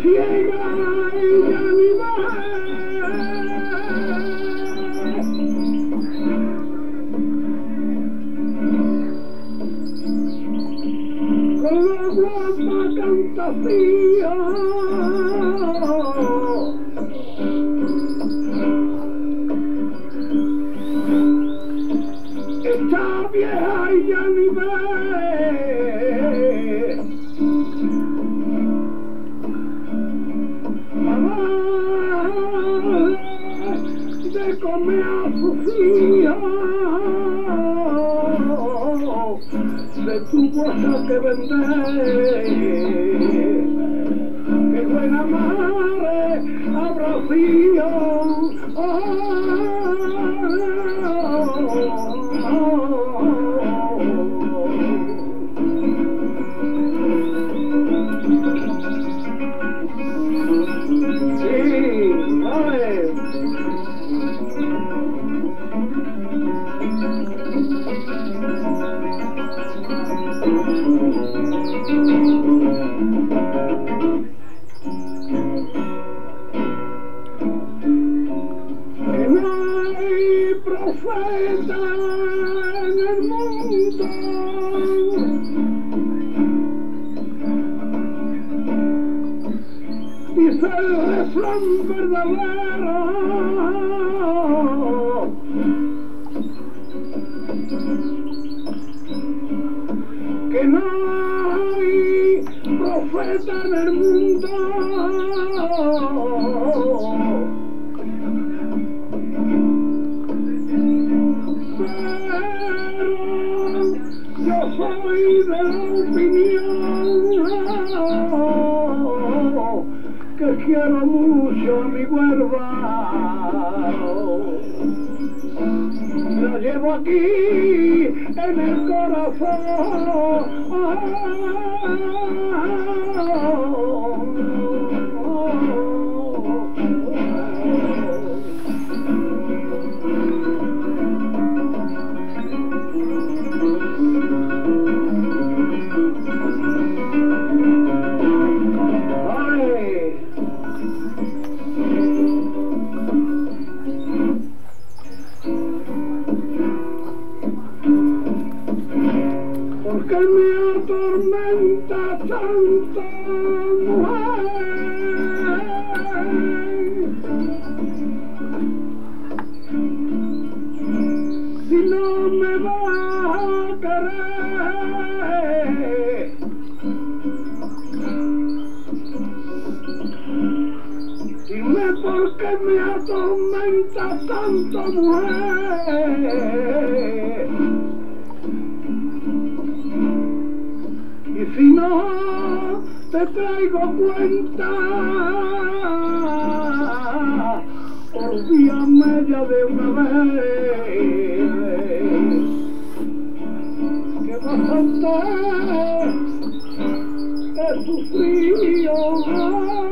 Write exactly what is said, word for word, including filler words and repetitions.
ciega y ya ni ve. Con la guapa fantasía esta vieja y ya ni ve. De comer a sus hijos se tuvo que vender. Qué buena madre habrá sido. Oh, oh, oh, sí, vale. Que no hay profeta en el mundo dice el refrán verdadero. Que no hay profeta en el mundo, pero yo soy de la opinión que quiero mucho a mi huerva. La llevo aquí en el corazón. ¿Por qué me atormenta tanto, mujer? Si no me vas a querer, dime por qué me atormenta tanto, mujer. Y si no te traigo cuenta, olvídame ya de una vez. Que bastante he sufrido.